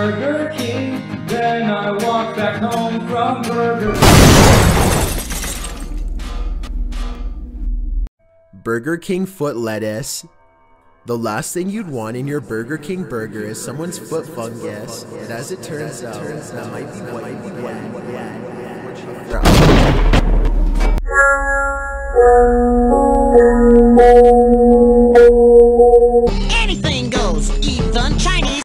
Burger King. Then I walked back home from Burger King. Burger King foot lettuce. The last thing you'd want in your Burger King burger is someone's foot fungus, and as it turns out, that might be what you get.